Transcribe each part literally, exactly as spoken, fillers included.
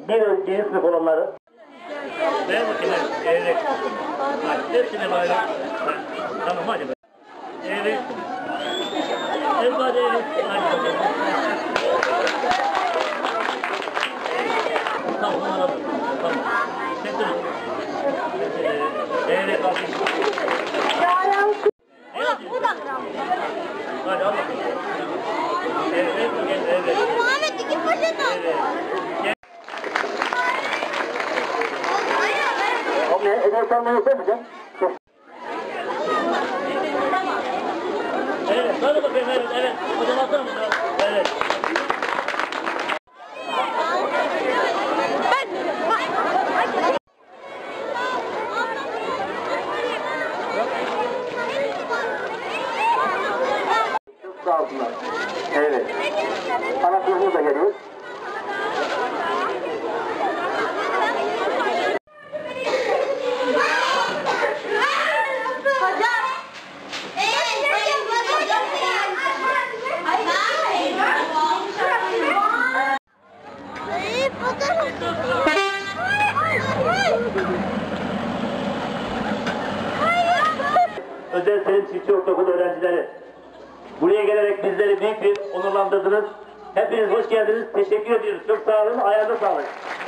bir birinci sınıf olanları. Ben bakayım, evet. Hepsine böyle. Tamam hadi. Evet. Everybody. Tamam, tamam. Tamam. Çektim. Evet, abi. Hadi al bakalım. Evet, evet, evet. Muhammed iki poşet al. Evet. Abi hediye sanmayı yapacağım. Evet, böyle bakayım, evet, evet. O zaman atalım. Evet. Sağ olsunlar. Evet. Ana kızımız da geliyor. Özel Selim Çiftçi Ortaokulu öğrencileri, buraya gelerek bizleri büyük bir onurlandırdınız. Hepiniz hoş geldiniz. Teşekkür ediyoruz. Çok sağ olun. Ayağınıza sağlık.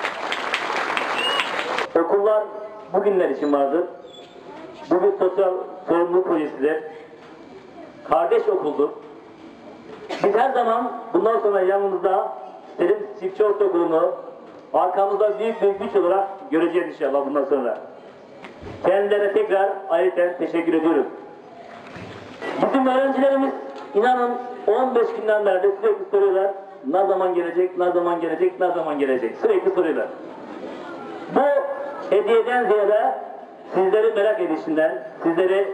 Okullar bugünler için vardır. Bu bir sosyal sorumluluk projesidir. Kardeş okuldur. Biz her zaman bundan sonra yanımızda Selim Çiftçi Ortaokulu'nu arkamızda büyük bir güç olarak göreceğiz inşallah bundan sonra. Kendilerine tekrar ayrıca teşekkür ediyoruz. Bizim öğrencilerimiz inanın on beş günden beri sürekli soruyorlar. Ne zaman gelecek, ne zaman gelecek, ne zaman gelecek? Sürekli soruyorlar. Bu hediyeden ziyade sizleri merak edişinden, sizleri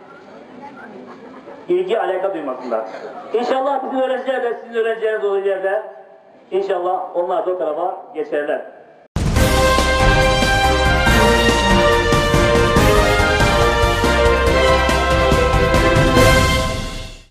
ilgi alaka duymasından. İnşallah bizim öğrenciler de sizin öğrencileriniz olduğu yerde inşallah onlar da o tarafa geçerler.